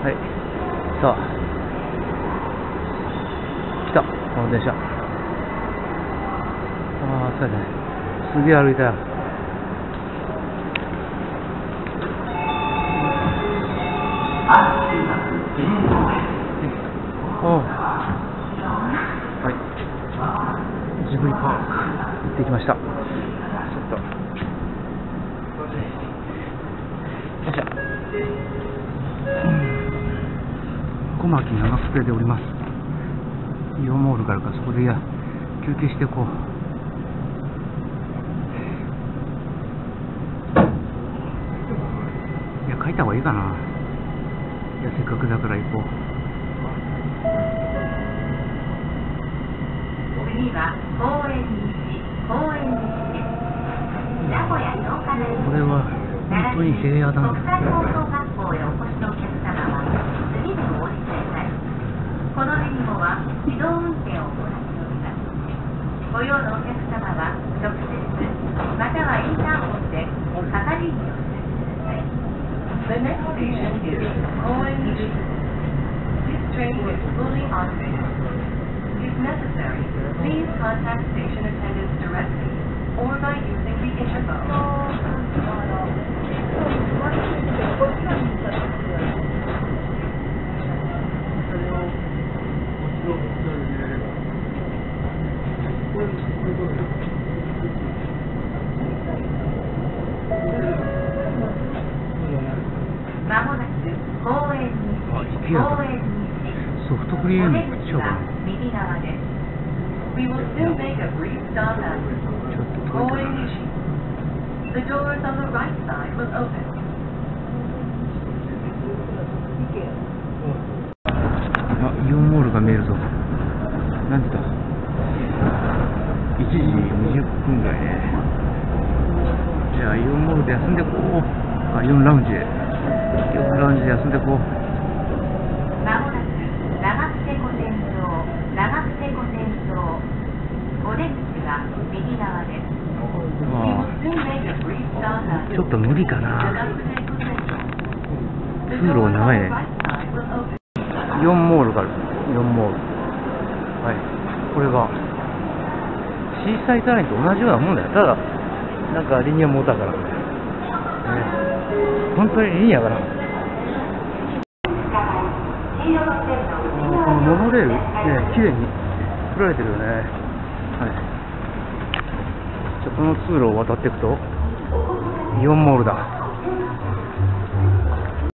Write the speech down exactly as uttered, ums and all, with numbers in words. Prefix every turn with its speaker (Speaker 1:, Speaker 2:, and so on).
Speaker 1: はい。さあ。来た。この電車。ああ、そうやね。すげえ歩いたよ。おう。はい。ジブリパーク。行ってきました。ちょっと。よいしょ。小牧長久手でおります。イオンモールがあるからそこでいや休憩していこう。いや書いた方がいいかな。いやせっかくだから行こう。
Speaker 2: 次は公園西公園西です。名古屋城下内
Speaker 1: これは本当に平野だな。
Speaker 2: 国際放送学校へお越しのお客様は次でお降りください。この電号は自動運転を行っております。ご用のお客様は直接またはインターホンで係員にお伝えください。The next station is 公園西。This train is fully automated. If necessary, please contact station attendants directly or by using the interphone. まもなく公園西公園西
Speaker 1: ソフトクリームしようかな。
Speaker 2: 右側です。We will soon make a brief stop at 公園西。The doors on the right side will open.
Speaker 1: あ、イオンモールが見えるぞ。なんでだ。いちじにじゅっぷんぐらいね。じゃあイオンモールで休んでこう。あ、イオンラウンジへ。イオンラウンジで休んでこう。
Speaker 2: まもなく長久手古典町長久手古典町お出口は右側です。
Speaker 1: ああ、ちょっと無理かな。通路が長いね。イオンモールがある。イオンモール。はい。これがシーサイドラインと同じようなもんだよ。ただなんかリニアモーターからね。本当にリニアかな。このモノレールね、綺麗に作られてるよね。はい。じゃあこの通路を渡っていくとイオンモールだ。